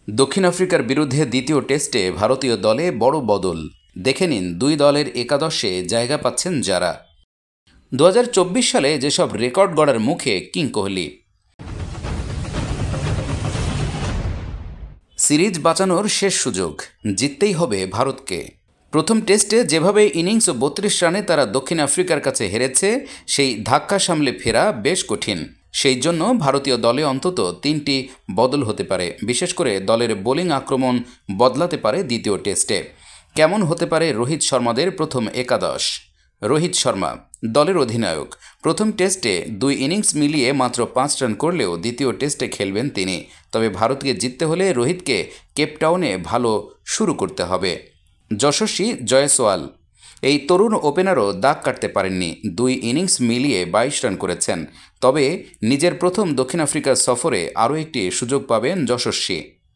দক্ষিণ আফ্রিকার বিরুদ্ধে দ্বিতীয় টেস্টে ভারতীয় দলে বড় বদল। দেখে নিন দুই দলের একাদশে জায়গা পাচ্ছেন যারা। 2024 সালে যেসব রেকর্ড গড়ার মুখে কিং কোহলি। সিরিজ বাঁচানোর শেষ সুযোগ, জিততেই হবে ভারতকে। প্রথম টেস্টে যেভাবে ইনিংস ও 32 রানে তারা দক্ষিণ আফ্রিকার কাছে হেরেছে, সেই ধাক্কা সামলে ফেরা বেশ কঠিন। সেই জন্য ভারতীয় দলে অন্তত 3টি বদল হতে পারে। বিশেষ করে দলের বোলিং আক্রমণ বদলাতে পারে দ্বিতীয় টেস্টে। কেমন হতে পারে রোহিত শর্মাদের প্রথম একাদশ? রোহিত শর্মা দলের অধিনায়ক। প্রথম টেস্টে 2 ইনিংস মিলিয়ে মাত্র 5 রান করলেও দ্বিতীয় টেস্টে খেলবেন তিনি। তবে ভারতকে জিততে হলে রোহিতকে কেপটাউনে ভালো শুরু করতে হবে। যশস্বী জয়সওয়াল এই তরুণ ওপেনারও দাগ কাটতে পারেননি। 2 ইনিংস মিলিয়ে 22 রান করেছেন। তবে নিজের প্রথম দক্ষিণ আফ্রিকা সফরে আরও একটি সুযোগ পাবেন যশস্বী।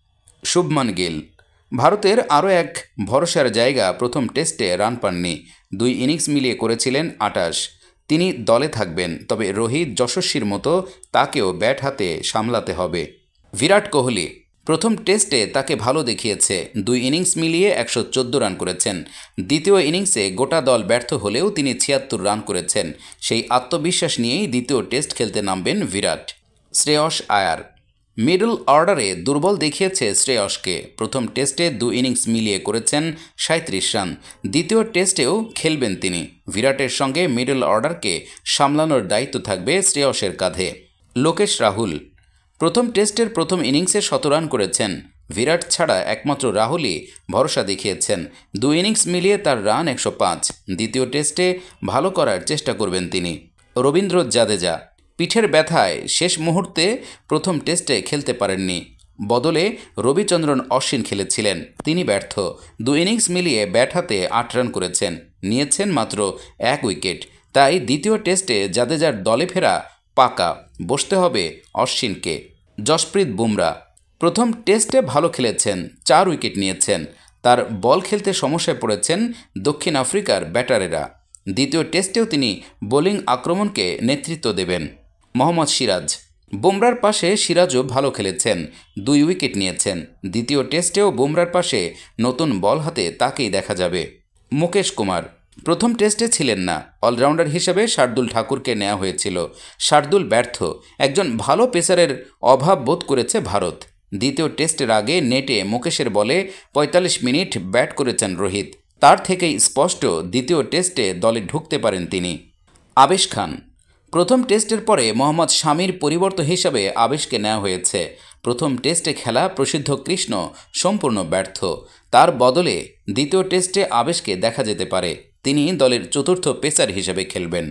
শুভমান গিল ভারতের আরও এক ভরসার জায়গা। প্রথম টেস্টে রান পাননি, 2 ইনিংস মিলিয়ে করেছিলেন 28। তিনি দলে থাকবেন, তবে রোহিত যশস্বীর মতো তাকেও ব্যাট হাতে সামলাতে হবে। বিরাট কোহলি প্রথম টেস্টে তাকে ভালো দেখিয়েছে। 2 ইনিংস মিলিয়ে 114 রান করেছেন। দ্বিতীয় ইনিংসে গোটা দল ব্যর্থ হলেও তিনি 76 রান করেছেন। সেই আত্মবিশ্বাস নিয়েই দ্বিতীয় টেস্ট খেলতে নামবেন বিরাট। শ্রেয়স আয়ার মিডল অর্ডারে দুর্বল দেখিয়েছে শ্রেয়সকে। প্রথম টেস্টে 2 ইনিংস মিলিয়ে করেছেন 37 রান। দ্বিতীয় টেস্টেও খেলবেন তিনি। বিরাটের সঙ্গে মিডল অর্ডারকে সামলানোর দায়িত্ব থাকবে শ্রেয়সের কাঁধে। লোকেশ রাহুল প্রথম টেস্টের প্রথম ইনিংসে 100 রান করেছেন। বিরাট ছাড়া একমাত্র রাহুলই ভরসা দেখিয়েছেন। 2 ইনিংস মিলিয়ে তার রান 105। দ্বিতীয় টেস্টে ভালো করার চেষ্টা করবেন তিনি। রবীন্দ্র জাদেজা পিঠের ব্যথায় শেষ মুহূর্তে প্রথম টেস্টে খেলতে পারেননি। বদলে রবিচন্দ্রন অশ্বিন খেলেছিলেন, তিনি ব্যর্থ। 2 ইনিংস মিলিয়ে ব্যাট হাতে 8 রান করেছেন, নিয়েছেন মাত্র 1 উইকেট। তাই দ্বিতীয় টেস্টে জাদেজার দলে ফেরা পাকা। বসতে হবে অশ্বিনকে। জশপ্রীত বুমরা প্রথম টেস্টে ভালো খেলেছেন, 4 উইকেট নিয়েছেন। তার বল খেলতে সমস্যায় পড়েছেন দক্ষিণ আফ্রিকার ব্যাটারেরা। দ্বিতীয় টেস্টেও তিনি বোলিং আক্রমণকে নেতৃত্ব দেবেন। মোহাম্মদ সিরাজ বুমরার পাশে সিরাজও ভালো খেলেছেন, 2 উইকেট নিয়েছেন। দ্বিতীয় টেস্টেও বুমরার পাশে নতুন বল হাতে তাকেই দেখা যাবে। মুকেশ কুমার প্রথম টেস্টে ছিলেন না। অলরাউন্ডার হিসেবে শার্দুল ঠাকুরকে নেওয়া হয়েছিল। শার্দুল ব্যর্থ। একজন ভালো পেসারের অভাব বোধ করেছে ভারত। দ্বিতীয় টেস্টের আগে নেটে মুকেশের বলে 45 মিনিট ব্যাট করেছেন রোহিত। তার থেকেই স্পষ্ট দ্বিতীয় টেস্টে দলে ঢুকতে পারেন তিনি। আবেশ খান প্রথম টেস্টের পরে মোহাম্মদ শামির পরিবর্তন হিসাবে আবেশকে নেওয়া হয়েছে। প্রথম টেস্টে খেলা প্রসিদ্ধ কৃষ্ণ সম্পূর্ণ ব্যর্থ। তার বদলে দ্বিতীয় টেস্টে আবেশকে দেখা যেতে পারে। তিনি দলের চতুর্থ পেসার হিসেবে খেলবেন।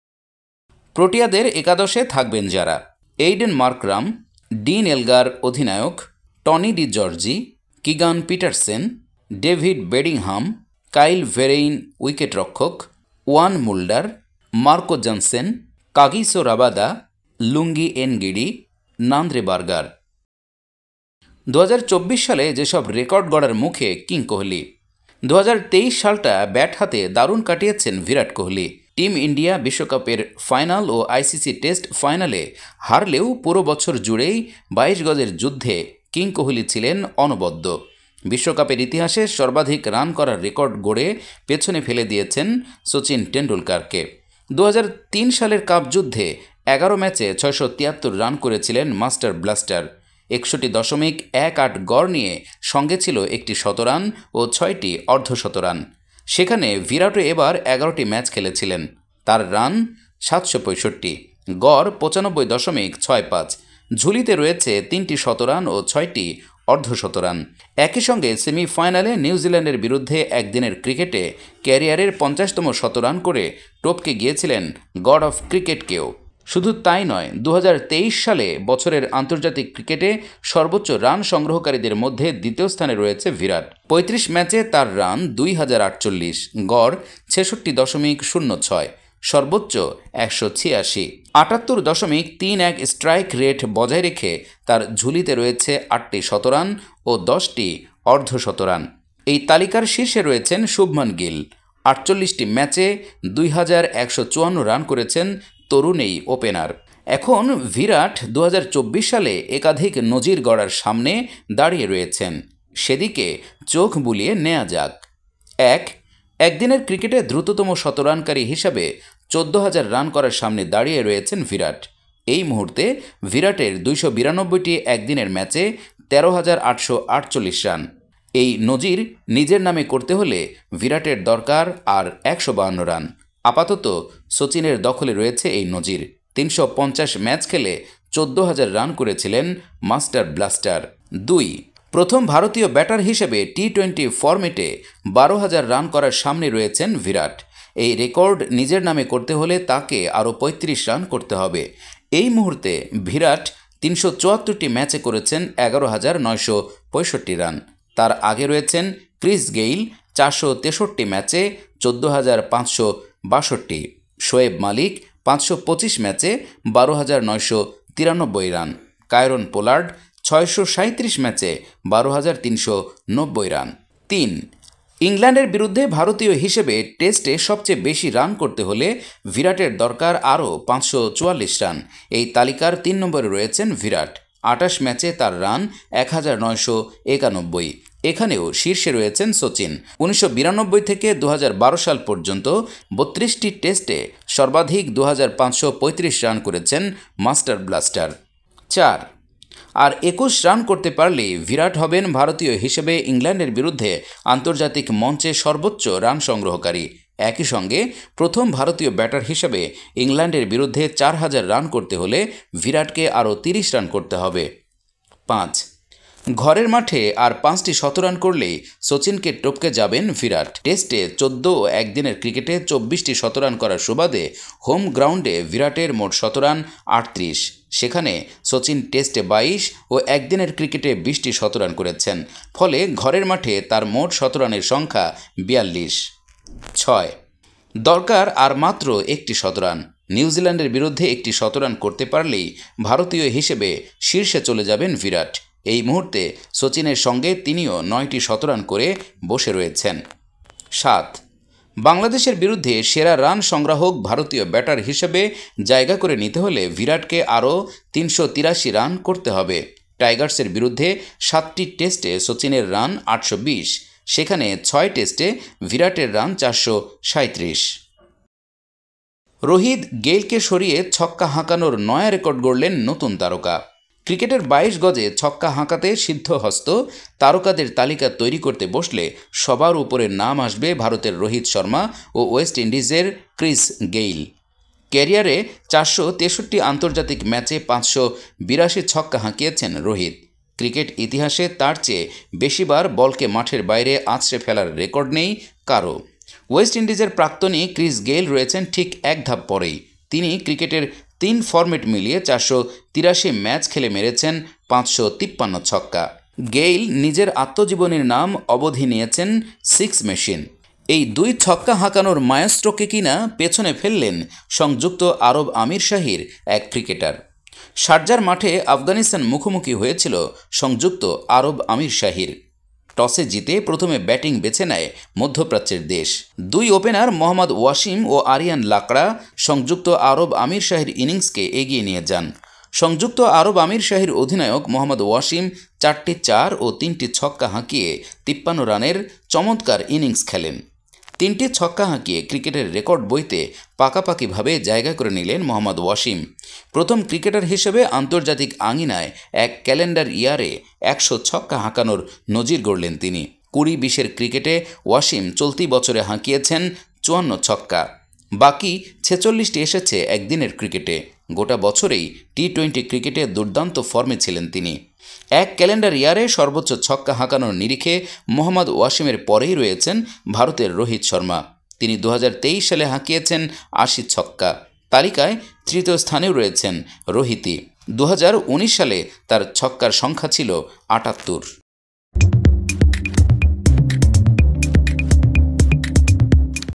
প্রোটিয়াদের একাদশে থাকবেন যারা: এইডেন মার্করাম, ডিন এলগার অধিনায়ক, Tony de Zorzi, Keegan Petersen, David Bedingham, Kyle Verreynne উইকেটরক্ষক, Wiaan Mulder, Marco Jansen, Kagiso Rabada, Lungi Ngidi, Nandre Burger. 2024 সালে যেসব রেকর্ড গড়ার মুখে কিং কোহলি। 2023 সালটা ব্যাট হাতে দারুণ কাটিয়েছেন বিরাট কোহলি। টিম ইন্ডিয়া বিশ্বকাপের ফাইনাল ও আইসিসি টেস্ট ফাইনালে হারলেও পুরো বছর জুড়েই 22 গজের যুদ্ধে কিং কোহলি ছিলেন অনবদ্য। বিশ্বকাপের ইতিহাসে সর্বাধিক রান করার রেকর্ড গড়ে পেছনে ফেলে দিয়েছেন সচিন টেন্ডুলকারকে। 2003 সালের কাপ যুদ্ধে 11 ম্যাচে 673 রান করেছিলেন মাস্টার ব্লাস্টার। 61.18 গড় নিয়ে সঙ্গে ছিল একটি শতরান ও 6টি অর্ধশতরান। সেখানে বিরাটও এবার 11টি ম্যাচ খেলেছিলেন। তার রান 765, গড় 95.65। ঝুলিতে রয়েছে 3টি শতরান ও 6টি অর্ধশতরান। একই সঙ্গে সেমিফাইনালে নিউজিল্যান্ডের বিরুদ্ধে একদিনের ক্রিকেটে ক্যারিয়ারের 50তম শতরান করে টপকে গিয়েছিলেন গড অফ ক্রিকেটকেও। শুধু তাই নয়, 2023 সালে বছরের আন্তর্জাতিক ক্রিকেটে সর্বোচ্চ রান সংগ্রহকারীদের মধ্যে দ্বিতীয় স্থানে রয়েছে বিরাট। 35 ম্যাচে তার রান 2048, গড় 66.06, সর্বোচ্চ 186। 78.31 স্ট্রাইক রেট বজায় রেখে তার ঝুলিতে রয়েছে 8টি শতরান ও 10টি অর্ধশতরান। এই তালিকার শীর্ষে রয়েছেন শুভমান গিল। 48টি ম্যাচে 2154 রান করেছেন তরুণ এই ওপেনার। এখন বিরাট 2024 সালে একাধিক নজির গড়ার সামনে দাঁড়িয়ে রয়েছেন। সেদিকে চোখ বুলিয়ে নেওয়া যাক। একদিনের ক্রিকেটে দ্রুততম শতরানকারী হিসাবে 14,000 রান করার সামনে দাঁড়িয়ে রয়েছেন বিরাট। এই মুহূর্তে বিরাটের 292টি একদিনের ম্যাচে 13,848 রান। এই নজির নিজের নামে করতে হলে বিরাটের দরকার আর 152 রান। আপাতত সচিনের দখলে রয়েছে এই নজির। 350 ম্যাচ খেলে 14,000 রান করেছিলেন মাস্টার ব্লাস্টার। প্রথম ভারতীয় ব্যাটার হিসেবে টি-20 ফরম্যাটে 12,000 রান করার সামনে রয়েছেন বিরাট। এই রেকর্ড নিজের নামে করতে হলে তাকে আরও 35 রান করতে হবে। এই মুহূর্তে বিরাট 374টি ম্যাচে করেছেন 11,965 রান। তার আগে রয়েছেন ক্রিস গেইল 463 ম্যাচে 14,562, শোয়েব মালিক 525 ম্যাচে 12,993 রান, কায়রন পোলার্ড 637 ম্যাচে 12,390 রান। ইংল্যান্ডের বিরুদ্ধে ভারতীয় হিসেবে টেস্টে সবচেয়ে বেশি রান করতে হলে বিরাটের দরকার আরও 544 রান। এই তালিকার 3 নম্বরে রয়েছেন বিরাট। 28 ম্যাচে তার রান 1,991। এখানেও শীর্ষে রয়েছেন সচিন। 1992 থেকে 2012 সাল পর্যন্ত 32টি টেস্টে সর্বাধিক 2,535 রান করেছেন মাস্টার ব্লাস্টার। আর 21 রান করতে পারলেই বিরাট হবেন ভারতীয় হিসেবে ইংল্যান্ডের বিরুদ্ধে আন্তর্জাতিক মঞ্চে সর্বোচ্চ রান সংগ্রহকারী। একই সঙ্গে প্রথম ভারতীয় ব্যাটার হিসেবে ইংল্যান্ডের বিরুদ্ধে 4,000 রান করতে হলে বিরাটকে আরও 30 রান করতে হবে। ঘরের মাঠে আর 5টি শতরান করলেই সচিনকে টপকে যাবেন বিরাট। টেস্টে 14 ও একদিনের ক্রিকেটে 24টি শতরান করার সুবাদে হোম গ্রাউন্ডে বিরাটের মোট শতরান 38। সেখানে সচিন টেস্টে 22 ও একদিনের ক্রিকেটে 20টি শতরান করেছেন। ফলে ঘরের মাঠে তার মোট শতরানের সংখ্যা 42। দরকার আর মাত্র একটি শতরান। নিউজিল্যান্ডের বিরুদ্ধে একটি শতরান করতে পারলেই ভারতীয় হিসেবে শীর্ষে চলে যাবেন বিরাট। এই মুহূর্তে সচিনের সঙ্গে তিনিও 9টি শতরান করে বসে রয়েছেন। বাংলাদেশের বিরুদ্ধে সেরা রান সংগ্রাহক ভারতীয় ব্যাটার হিসেবে জায়গা করে নিতে হলে বিরাটকে আরও 383 রান করতে হবে। টাইগার্সের বিরুদ্ধে 7টি টেস্টে সচিনের রান 820, সেখানে 6 টেস্টে বিরাটের রান 437। রোহিত গেইলকে সরিয়ে ছক্কা হাঁকানোর নয়া রেকর্ড গড়লেন নতুন তারকা। ক্রিকেটের 22 গজে ছক্কা হাঁকাতে সিদ্ধহস্ত তারকাদের তালিকা তৈরি করতে বসলে সবার উপরে নাম আসবে ভারতের রোহিত শর্মা ও ওয়েস্ট ইন্ডিজের ক্রিস গেইল। ক্যারিয়ারে 463 আন্তর্জাতিক ম্যাচে 582 ছক্কা হাঁকিয়েছেন রোহিত। ক্রিকেট ইতিহাসে তার চেয়ে বেশিবার বলকে মাঠের বাইরে আছড়ে ফেলার রেকর্ড নেই কারও। ওয়েস্ট ইন্ডিজের প্রাক্তনী ক্রিস গেইল রয়েছেন ঠিক এক ধাপ পরেই। তিনি ক্রিকেটের 3 ফরম্যাট মিলিয়ে 483 ম্যাচ খেলে মেরেছেন 553 ছক্কা। গেইল নিজের আত্মজীবনীর নাম অবধি নিয়েছেন 6 মেশিন। এই 2 ছক্কা হাঁকানোর মায়াস্ট্রোকে কিনা পেছনে ফেললেন সংযুক্ত আরব আমির শাহীর এক ক্রিকেটার। শারজার মাঠে আফগানিস্তান মুখোমুখি হয়েছিল সংযুক্ত আরব আমির শাহীর। টসে জিতে প্রথমে ব্যাটিং বেছে নেয় মধ্যপ্রাচ্যের দেশ। 2 ওপেনার মোহাম্মদ ওয়াসিম ও আরিয়ান লাকড়া সংযুক্ত আরব আমির শাহীর ইনিংসকে এগিয়ে নিয়ে যান। সংযুক্ত আরব আমির শাহীর অধিনায়ক মোহাম্মদ ওয়াসিম 4টি 4 ও 3টি ছক্কা হাঁকিয়ে 53 রানের চমৎকার ইনিংস খেলেন। 3টি ছক্কা হাঁকিয়ে ক্রিকেটের রেকর্ড বইতে পাকাপাকিভাবে জায়গা করে নিলেন মোহাম্মদ ওয়াসিম। প্রথম ক্রিকেটার হিসেবে আন্তর্জাতিক আঙিনায় এক ক্যালেন্ডার ইয়ারে 100 ছক্কা হাঁকানোর নজির গড়লেন তিনি। 20-20 ক্রিকেটে ওয়াসিম চলতি বছরে হাঁকিয়েছেন 54 ছক্কা। বাকি 46টি এসেছে একদিনের ক্রিকেটে। গোটা বছরেই টি-20 ক্রিকেটে দুর্দান্ত ফর্মে ছিলেন তিনি। এক ক্যালেন্ডার ইয়ারে সর্বোচ্চ ছক্কা হাঁকানোর নিরিখে মোহাম্মদ ওয়াসিমের পরেই রয়েছেন ভারতের রোহিত শর্মা। তিনি 2023 সালে হাঁকিয়েছেন 80 ছক্কা। তালিকায় তৃতীয় স্থানেও রয়েছেন রোহিতই। 2019 সালে তার ছক্কার সংখ্যা ছিল 78।